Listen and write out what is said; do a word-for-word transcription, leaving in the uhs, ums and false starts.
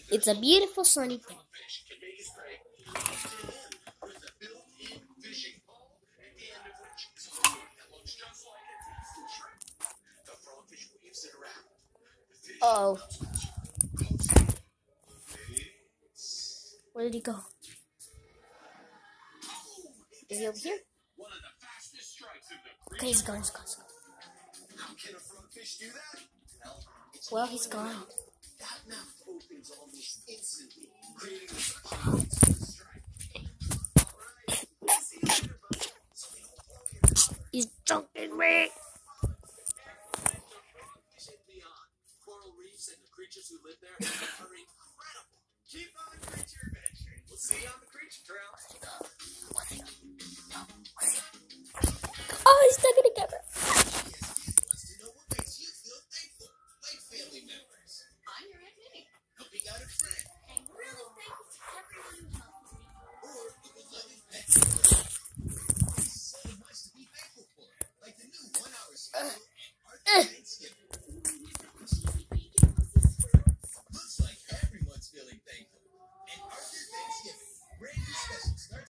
It's a beautiful sunny day. Oh. Where did he go? Is he over here? Okay, he's gone, he's gone, he's gone. Well, he's gone. He's choking me. Coral reefs and the creatures who live there are incredible. Keep on the creature adventure. We'll see you on the creature trail. Oh, he's stuck in the camera. Wants to know what makes you feel thankful, like family members. I'm your Aunt Minnie. Helping out a friend.